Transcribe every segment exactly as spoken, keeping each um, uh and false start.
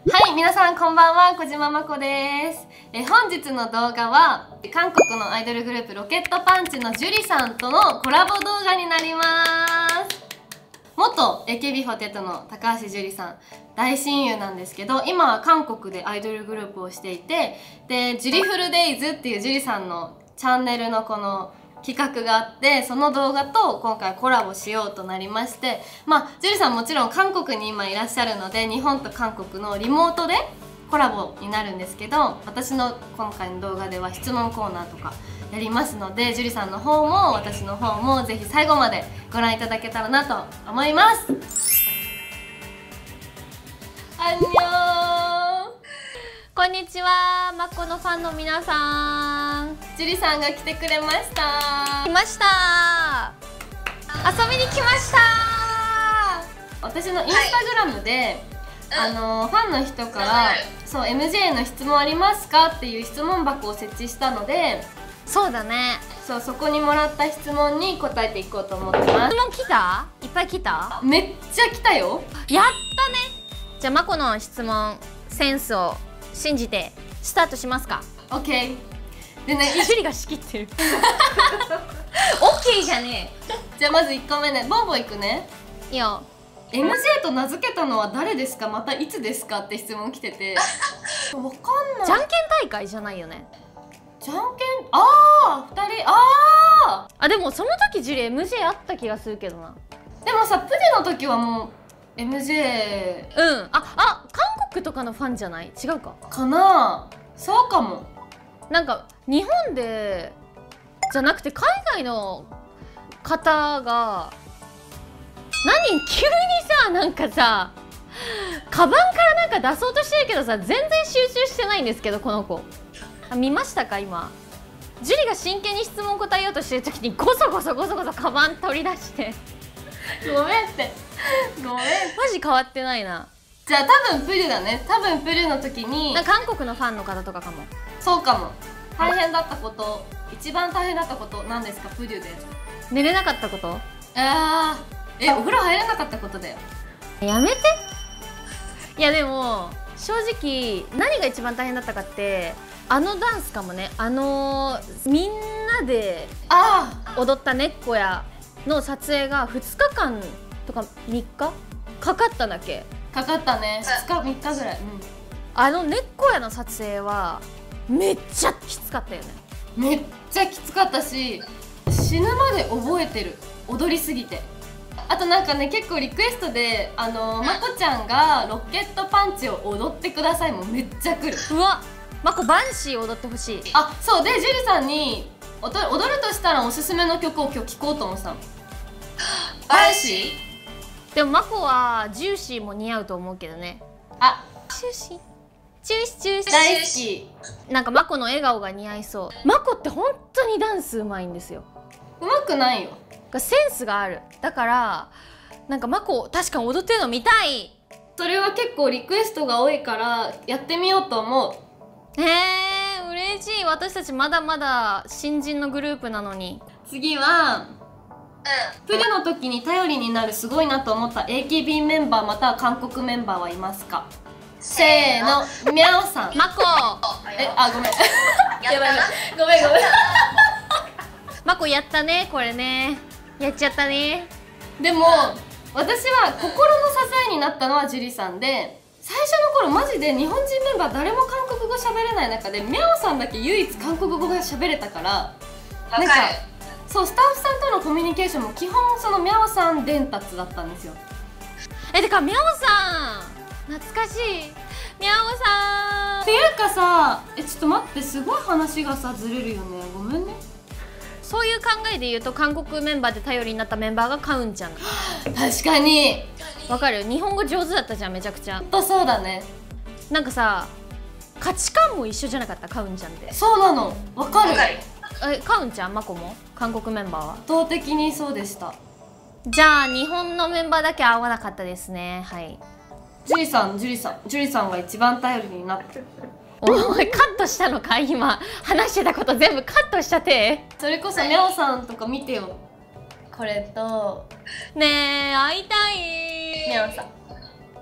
はい、皆さんこんばんは、小島まこです。え本日の動画は韓国のアイドルグループロケットパンチのジュリさんとのコラボ動画になります。元 エーケービーフォーティーエイト の高橋樹里さん、大親友なんですけど、今は韓国でアイドルグループをしていて、でジュリフルデイズっていう樹里さんのチャンネルのこの企画があって、その動画と今回コラボしようとなりまして、まあジュリさんもちろん韓国に今いらっしゃるので、日本と韓国のリモートでコラボになるんですけど、私の今回の動画では質問コーナーとかやりますので、ジュリさんの方も私の方もぜひ最後までご覧いただけたらなと思います。アンニョン、 こんにちは、マコのファンの皆さん。 ジュリさんが来てくれました。 来ました。遊びに来ました。 私のインスタグラムで、はい、あのファンの人から「そう エムジェー の質問ありますか?」っていう質問箱を設置したので、 そうだね。 そうそこにもらった質問に答えていこうと思ってます。 質問来た？いっぱい来た？ めっちゃ来たよ。 やったね。じゃあマコの質問センスを信じてスタートしますか？ オーケー。 でね、 ジュリが仕切ってる。オッケーじゃねえ。 じゃあまずいっこめね、ボンボンいくね。 いいよ。 エムジェー と名付けたのは誰ですか、またいつですかって質問来てて、わかんない。 じゃんけん大会じゃないよね。 じゃんけん、ああふたり、あああ、でもその時ジュリ エムジェー あった気がするけどな。 でもさ、プデの時はもう エムジェー、 うん、ああ韓国とかのファンじゃない？違うかかな。そうかも。 なんか日本でじゃなくて海外の方が何急にさ、なんかさカバンからなんか出そうとしてるけどさ、全然集中してないんですけど、この子。あ、見ましたか今。ジュリが真剣に質問答えようとしてる時にゴソゴソゴソゴソカバン取り出してごめんってごめん。 マジ変わってないな。 じゃあ多分プルだね。多分プルの時になんか韓国のファンの方とかかも。 そうかも。大変だったこと、一番大変だったこと何ですか、プルで。 寝れなかったこと？ あーえ、お風呂入れなかったことだよ。 やめて。いやでも正直何が一番大変だったかって、あのダンスかもね。あのー、みんなで踊ったねっこやの撮影がふつかかんとかみっかかかったんだっけ。 かかったね。ふつかみっかぐらい、うん、 あのねっこやの撮影はめっちゃきつかったよね。 めっちゃきつかったし、死ぬまで覚えてる、踊りすぎて。あとなんかね、結構リクエストで、あのまこちゃんがロケットパンチを踊ってくださいもめっちゃ来る。 うわ、まこバンシー踊ってほしい。 あ、そうで、ジュリさんに踊るとしたらおすすめの曲を今日聴こうと思ってたの。バンシーでもまこはジューシーも似合うと思うけどね。 あ、 ジューシージューシージューシー大好き。 なんかまこの笑顔が似合いそう。まこって本当にダンスうまいんですよ。 うまくないよ。 センスがある。だからなんかまこ確かに踊ってるの見たい。 それは結構リクエストが多いからやってみようと思う。 へえ、嬉しい。私たちまだまだ新人のグループなのに。 次は、うん、プルの時に頼りになるすごいなと思った エーケービー メンバーまたは韓国メンバーはいますか？せーの、ミャオさん。 まこ。 え、あ、ごめん。やばい、ごめんごめん。 まこやったね、これね。やっちゃったね。 でも私は心の支えになったのはジュリさんで、最初の頃マジで日本人メンバー誰も韓国語喋れない中でミャオさんだけ唯一韓国語が喋れたから、なんかそうスタッフさんとのコミュニケーションも基本そのミャオさん伝達だったんですよ。 え、てかミャオさん懐かしい。ミャオさんっていうかさ、え、ちょっと待って、すごい話がさずれるよね、ごめんね。 そういう考えで言うと韓国メンバーで頼りになったメンバーがカウンちゃん。 確かにわかる。日本語上手だったじゃん、めちゃくちゃ。 ほんとそうだね。 なんかさ、価値観も一緒じゃなかった、カウンちゃんって。 そうなの、わかる。 え、カウンちゃん、マコも韓国メンバーは圧倒的にそうでした。 じゃあ日本のメンバーだけ合わなかったですね。はい。 ジュリさん、ジュリさん、ジュリさんが一番頼りになってる。 おい、カットしたのか今。話してたこと全部カットしちゃって。 それこそミャオさんとか見てよ。これとねえ、会いたい。 ミャオさん。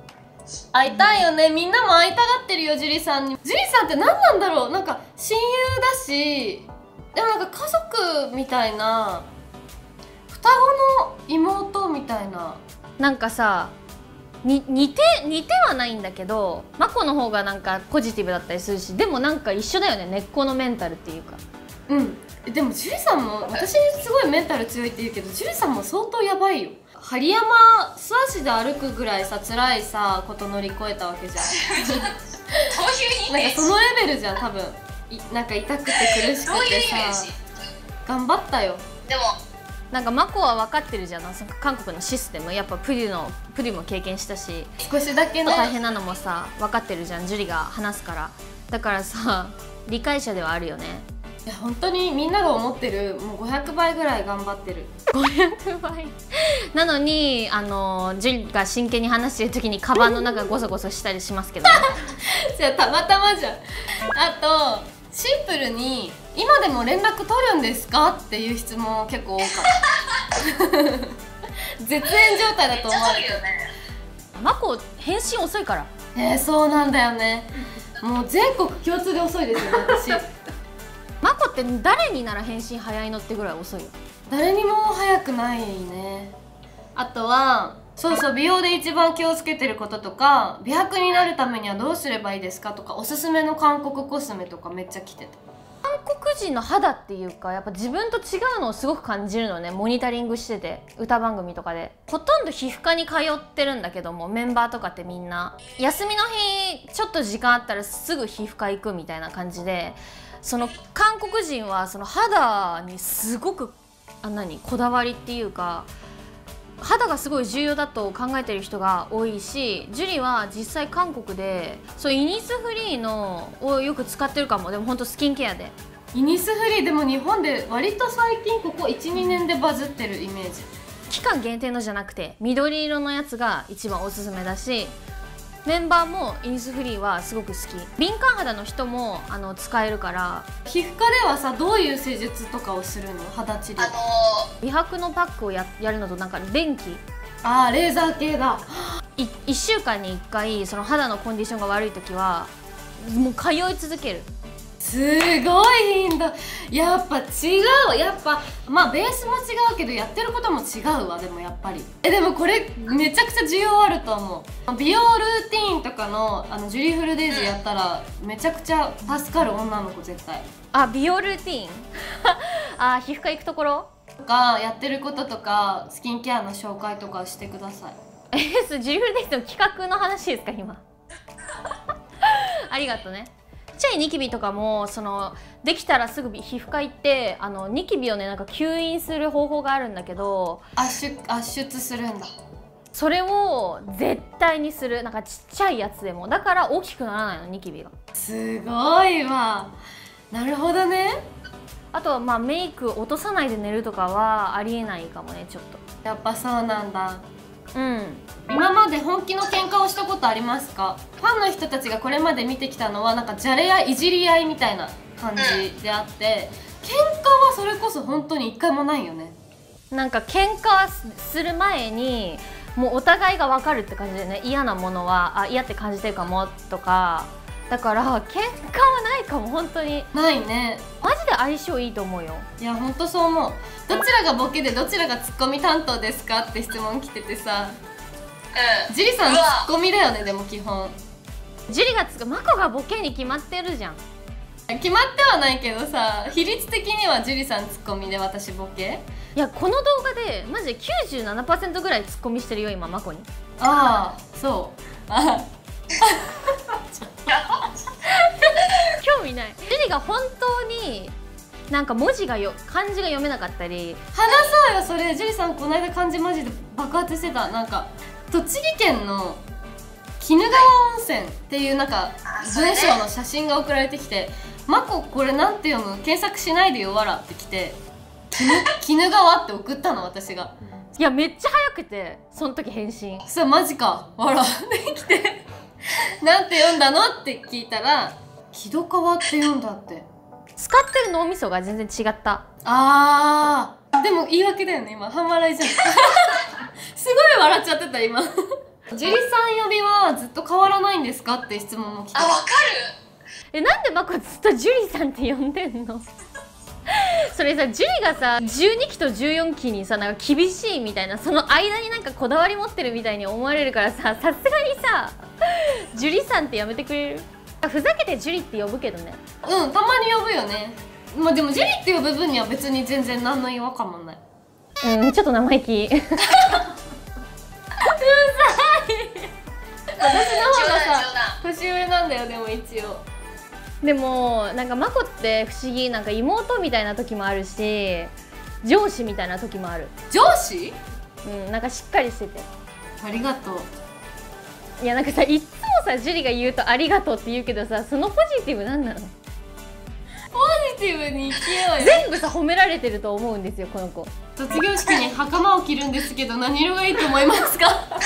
会いたいよね。みんなも会いたがってるよ、樹里さんに。樹里さんって何なんだろう。なんか親友だし、でもなんか家族みたいな、双子の妹みたいな。 なんかさ、に似て似てはないんだけど、マコの方がなんかポジティブだったりするし、でもなんか一緒だよね、根っこのメンタルっていうか。 うん。でも樹里さんも、私すごいメンタル強いって言うけど、樹里さんも相当やばいよ。針山素足で歩くぐらいさ、辛いさこと乗り越えたわけじゃん。 どういうイメージ？ なんかそのレベルじゃん、多分。いなんか痛くて苦しくどういうてイメーさジ？ 頑張ったよ。 でもなんかマコは分かってるじゃん、その韓国のシステム。やっぱプリのプリも経験したし、 少しだけね。 大変なのもさ分かってるじゃん、ジュリが話すから。だからさ、理解者ではあるよね。 いや本当にみんなが思ってるもうごひゃくばいぐらい頑張ってる。 ごひゃくばいなのに、あのジュリが真剣に話してる時にカバンの中ゴソゴソしたりしますけどね。 じゃあたまたまじゃん。あとシンプルに「今でも連絡取るんですか?」っていう質問結構多かった。絶縁状態だと思われてる。 マコ返信遅いから。 えー、そうなんだよね。もう全国共通で遅いですよ私。 マコって誰になら返信早いのってぐらい遅いよ。 誰にも早くないね。あとはそうそう、美容で一番気をつけてることとか、美白になるためにはどうすればいいですかとか、おすすめの韓国コスメとかめっちゃ来てた。 韓国人の肌っていうか、やっぱ自分と違うのをすごく感じるのね。モニタリングしてて、歌番組とかでほとんど皮膚科に通ってるんだけども、メンバーとかってみんな休みの日ちょっと時間あったらすぐ皮膚科行くみたいな感じで、その韓国人はその肌にすごくあ何こだわりっていうか、肌がすごい重要だと考えてる人が多いし、ジュリは実際韓国でそうイニスフリーのをよく使ってるかも。でもほんとスキンケアで。 イニスフリーでも日本で割と最近ここいちにねんでバズってるイメージ。 期間限定のじゃなくて緑色のやつが一番おすすめだし、メンバーもイニスフリーはすごく好き。敏感肌の人もあの使えるから。 皮膚科ではさ、どういう施術とかをするの？肌治療。 あの美白のパックを や, やるのと、なんか電気あーレーザー系だ。 いいっしゅうかんにいっかい、その肌のコンディションが悪い時はもう通い続ける。 すごい頻度。やっぱ違う。やっぱまあベースも違うけどやってることも違うわ。でもやっぱりえでもこれめちゃくちゃ需要あると思う。美容ルーティーンとかのあのジュリフルデイズやったらめちゃくちゃ助かる女の子絶対。 あ、美容ルーティーンあ、皮膚科行くところとかやってることとかスキンケアの紹介とかしてください。 えそジュリフルデイズの企画の話ですか今ありがとうね。ちっちゃいニキビとかもそのできたらすぐ皮膚科行って、あのニキビをねなんか吸引する方法があるんだけど、 圧縮圧出するんだ。 それを絶対にする。なんかちっちゃいやつでもだから大きくならないの、ニキビが。 すごいわ。なるほどね。 あとはまあメイク落とさないで寝るとかはありえないかもね、ちょっと。 やっぱそうなんだ。 うん。 今まで本気の喧嘩をしたことありますか？ファンの人たちがこれまで見てきたのはなんかじゃれやいじり合いみたいな感じであって、喧嘩はそれこそ本当に一回もないよね。 なんか喧嘩する前にもうお互いが分かるって感じでね、嫌なものはあ嫌って感じてるかもとか。だから喧嘩はないかも、本当にないね。 マジで相性いいと思うよ。 いや本当そう思う。どちらがボケでどちらがツッコミ担当ですかって質問来ててさ、 うんジュリさんツうわッコミだよね。でも基本ジュリがつくマコがボケに決まってるじゃん。 決まってはないけどさ、比率的にはジュリさんツッコミで私ボケ。 いやこの動画でマジで きゅうじゅうななパーセント ぐらいツッコミしてるよ今マコに。 ああそうあ興味ない。ジュリが本当になんか文字がよ漢字が読めなかったり。 話そうよそれ。ジュリさんこの間漢字マジで爆発してた。なんか栃木県の鬼怒川温泉っていうなんか文章の写真が送られてきて「マコこれなんて読む？検索しないでよわら」ってきて「鬼怒川」って送ったの私が。 いやめっちゃ早くてその時返信。 そしたら「マジかわら」ってきて「なんて読んだの？」って聞いたら「木戸川って読んだ」って。 使ってる脳みそが全然違った。 あーでも言い訳だよね今。半笑いじゃんすごい笑っちゃってた今樹里さん呼びはずっと変わらないんですかって質問も来た。 あ、わかえ、なんでマコずっとジュリさんって呼んでんの？それさ、ジュリがさじゅうにきとじゅうよんきにさなんか厳しいみたいな、その間になんかこだわり持ってるみたいに思われるからさ、さすがにさジュリさんってやめてくれる？ふざけてジュリって呼ぶけどね。 うん、たまに呼ぶよね。まあでもジュリって呼ぶ分には別に全然何の違和感もない。 うん、ちょっと生意気。うざい。私の方がさ年上なんだよ。でも一応でもなんかマコって不思議、なんか妹みたいな時もあるし上司みたいな時もある。 上司？ うん、なんかしっかりしてて。 ありがとう。 いやなんかさ、いっつもさジュリが言うとありがとうって言うけどさ、そのポジティブなんなの？ ポジティブに生きようよ。 全部さ褒められてると思うんですよこの子。 卒業式に袴を着るんですけど何色がいいと思いますか？ 考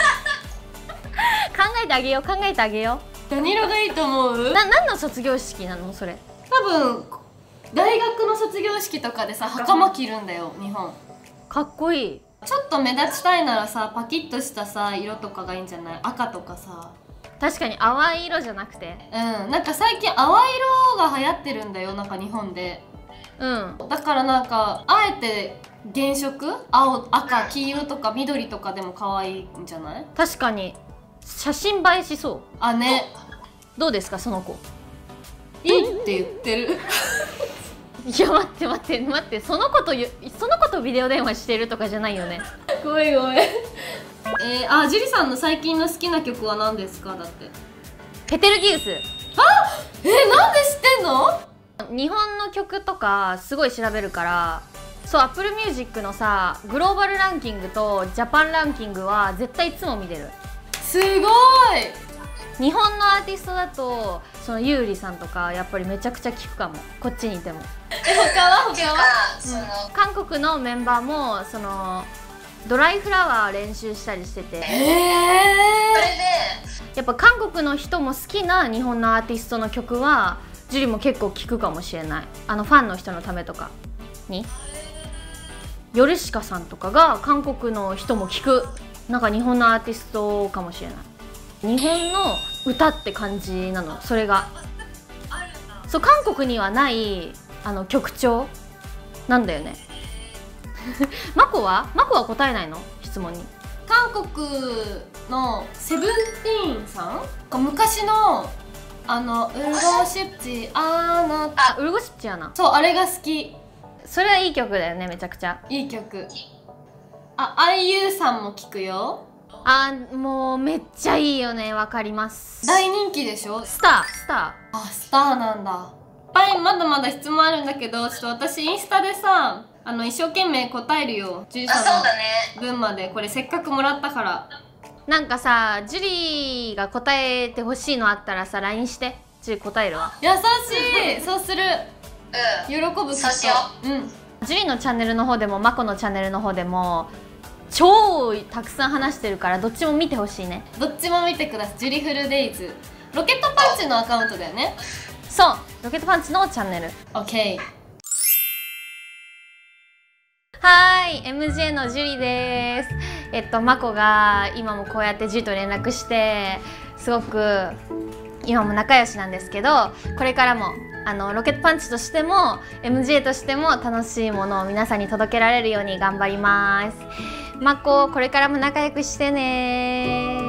えてあげよう、考えてあげよ何色がいいと思う？ う。な、何の卒業式なのそれ？ 多分大学の卒業式とかでさ袴着るんだよ日本。 かっこいい。 ちょっと目立ちたいならさパキッとしたさ色とかがいいんじゃない？赤とかさ。 確かに淡い色じゃなくて、 うん、なんか最近淡い色が流行ってるんだよ、なんか日本で。 うん、 だからなんかあえて原色青、赤、黄色とか緑とかでも可愛いんじゃない？ 確かに写真映えしそう。 あ、ね。 どうですかその子？ いいって言ってる。 いや待って待って待って、その子とゆその子とビデオ電話してるとかじゃないよね。 ごめんごめん。えー、あ、ジュリさんの最近の好きな曲は何ですか？だってペテルギウス。 あ、えー、なんで知ってんの？ 日本の曲とかすごい調べるから。そう、アップルミュージックのさグローバルランキングとジャパンランキングは絶対いつも見てる。 すごい。 日本のアーティストだとその優里さんとかやっぱりめちゃくちゃ聞くかも、こっちにいても。 え、他はっていうか他は？ その韓国のメンバーもそのドライフラワー練習したりしてて、 えそれでやっぱ韓国の人も好きな日本のアーティストの曲はジュリも結構聞くかもしれない。あのファンの人のためとかに。ヨルシカさんとかが韓国の人も聞くなんか日本のアーティストかもしれない。日本の歌って感じなの、それが。そう、韓国にはないあの曲調なんだよね。マコはマコは答えないの質問に。 韓国のセブンティーンさん、昔のあのウルゴシッチあーなあ、ウルゴシッチやな。 そう、あれが好き。 それはいい曲だよね、めちゃくちゃいい曲。あ、アイユーさんも聞くよ。 あー、もうめっちゃいいよね、わかります。 大人気でしょ。 スタースタあ、スターなんだ。いっぱいまだまだ質問あるんだけど、ちょっと私インスタでさあの一生懸命答えるよ、ジュリあ、 さんそうだね。 の分まで。これせっかくもらったから。 ー。なんかさ、ジュリが答えてほしいのあったらさ ライン して、ジュリ答えるわ。 優しい。そうする。 うん。 喜ぶきっと。 そうしよう。うん。 ジュリのチャンネルの方でもマコのチャンネルの方でも超たくさん話してるから、どっちも見てほしいね。 どっちも見てください。ジュリフルデイズ。ロケットパンチのアカウントだよね。 そう、ロケットパンチのチャンネル。 オッケー。 はーい、エムジェー のジュリです。えっとマコが今もこうやってジュリと連絡してすごく今も仲良しなんですけど、これからもあのロケットパンチとしても エムジェー としても楽しいものを皆さんに届けられるように頑張ります。マコ、これからも仲良くしてね。